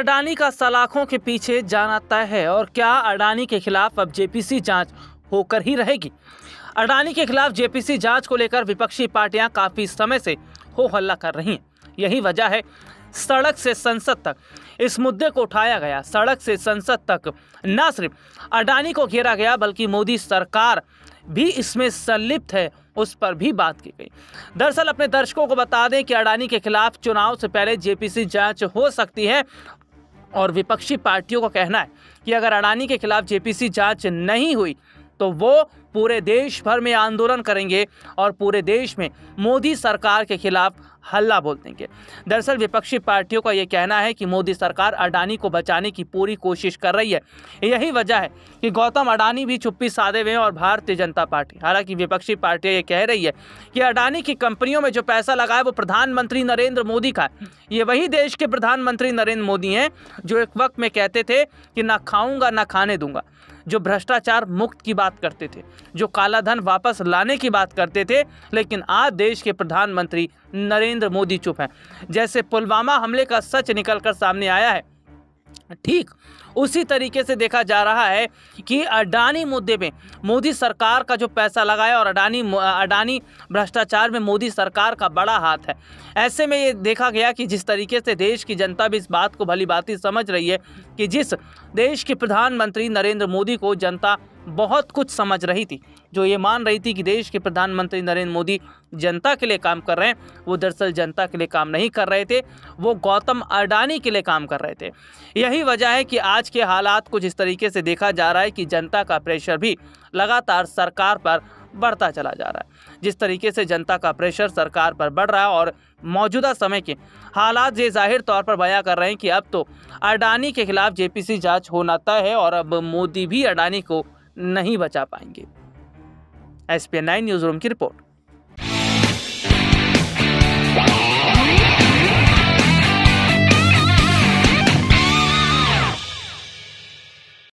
अडानी का सलाखों के पीछे जाना तय है और क्या अडानी के खिलाफ अब जेपीसी जांच होकर ही रहेगी। अडानी के खिलाफ जेपीसी जांच को लेकर विपक्षी पार्टियां काफी समय से हो हल्ला कर रही हैं। यही वजह है सड़क से संसद तक इस मुद्दे को उठाया गया। सड़क से संसद तक न सिर्फ अडानी को घेरा गया बल्कि मोदी सरकार भी इसमें संलिप्त है, उस पर भी बात की गई। दरअसल अपने दर्शकों को बता दें कि अडानी के खिलाफ चुनाव से पहले जेपीसी जांच हो सकती है और विपक्षी पार्टियों का कहना है कि अगर अडानी के खिलाफ जेपीसी जांच नहीं हुई तो वो पूरे देश भर में आंदोलन करेंगे और पूरे देश में मोदी सरकार के खिलाफ हल्ला बोल देंगे। दरअसल विपक्षी पार्टियों का ये कहना है कि मोदी सरकार अडानी को बचाने की पूरी कोशिश कर रही है। यही वजह है कि गौतम अडानी भी चुप्पी साधे हुए हैं और भारतीय जनता पार्टी, हालांकि विपक्षी पार्टियां ये कह रही है कि अडानी की कंपनियों में जो पैसा लगा है वो प्रधानमंत्री नरेंद्र मोदी का है। ये वही देश के प्रधानमंत्री नरेंद्र मोदी हैं जो एक वक्त में कहते थे कि ना खाऊंगा ना खाने दूंगा, जो भ्रष्टाचार मुक्त की बात करते थे, जो काला धन वापस लाने की बात करते थे। लेकिन आज देश के प्रधानमंत्री नरेंद्र मोदी चुप हैं। जैसे पुलवामा हमले का सच निकलकर सामने आया है, ठीक उसी तरीके से देखा जा रहा है कि अडानी मुद्दे में मोदी सरकार का जो पैसा लगा है और अडानी भ्रष्टाचार में मोदी सरकार का बड़ा हाथ है। ऐसे में ये देखा गया कि जिस तरीके से देश की जनता भी इस बात को भली भांति समझ रही है कि जिस देश के प्रधानमंत्री नरेंद्र मोदी को जनता बहुत कुछ समझ रही थी, जो ये मान रही थी कि देश के प्रधानमंत्री नरेंद्र मोदी जनता के लिए काम कर रहे हैं, वो दरअसल जनता के लिए काम नहीं कर रहे थे, वो गौतम अडानी के लिए काम कर रहे थे। यही वजह है कि आज के हालात कुछ इस तरीके से देखा जा रहा है कि जनता का प्रेशर भी लगातार सरकार पर बढ़ता चला जा रहा है। जिस तरीके से जनता का प्रेशर सरकार पर बढ़ रहा है और मौजूदा समय के हालात ये जाहिर तौर पर बयां कर रहे हैं कि अब तो अडानी के खिलाफ जेपीसी जांच होना तय है और अब मोदी भी अडानी को नहीं बचा पाएंगे। SPN 9 न्यूज़ रूम की रिपोर्ट।